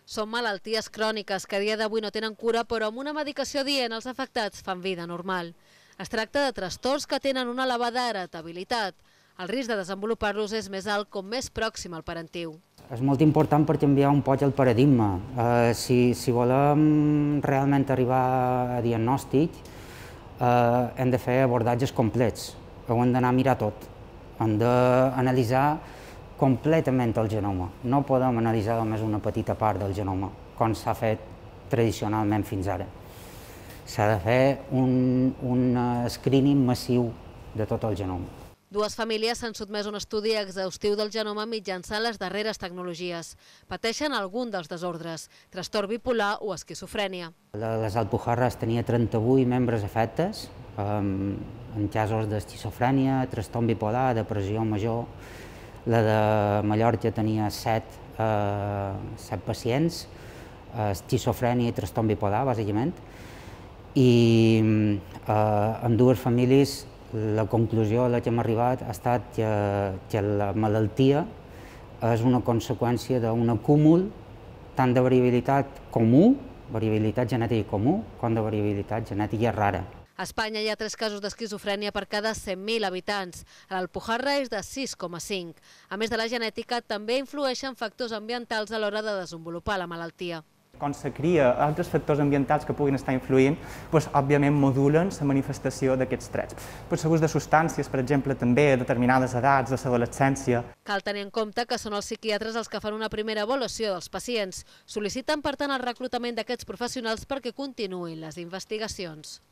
Són malalties cròniques que a dia d'avui no tenen cura, però amb una medicació adient els afectats fan vida normal. Es tracta de trastorns que tenen una elevada heritabilitat. El risc de desenvolupar-los és més alt com més pròxim al parentiu. És molt important per canviar un poc el paradigma. Si volem realment arribar a diagnòstic, hem de fer abordatges complets. Ho hem d'anar a mirar tot. Hem d'analitzar completament el genoma. No podem analitzar només una petita part del genoma, com s'ha fet tradicionalment fins ara. S'ha de fer un screening massiu de tot el genoma. Dues famílies s'han sotmès a un estudi exhaustiu del genoma mitjançant les darreres tecnologies. Pateixen algun dels desordres, trastorn bipolar o esquizofrènia. Les Alpujarras tenia 38 membres afectes, en casos d'esquizofrènia, trastorn bipolar, depressió major. La de Mallorca tenia 7 pacients, esquizofrènia i trastorn bipolar, bàsicament. I en dues famílies la conclusió a la que hem arribat ha estat que la malaltia és una conseqüència d'un acúmul tant de variabilitat comú, variabilitat genètica comú, com de variabilitat genètica rara. A Espanya hi ha 3 casos d'esquizofrènia per cada 100.000 habitants. A l'Alpujarra és de 6,5. A més de la genètica, també influeixen factors ambientals a l'hora de desenvolupar la malaltia. Quan se cria altres factors ambientals que puguin estar influint, òbviament modulen la manifestació d'aquests trets. Per l'ús de substàncies, per exemple, també a determinades edats de l'adolescència. Cal tenir en compte que són els psiquiatres els que fan una primera avaluació dels pacients. Sol·liciten, per tant, el reclutament d'aquests professionals perquè continuïn les investigacions.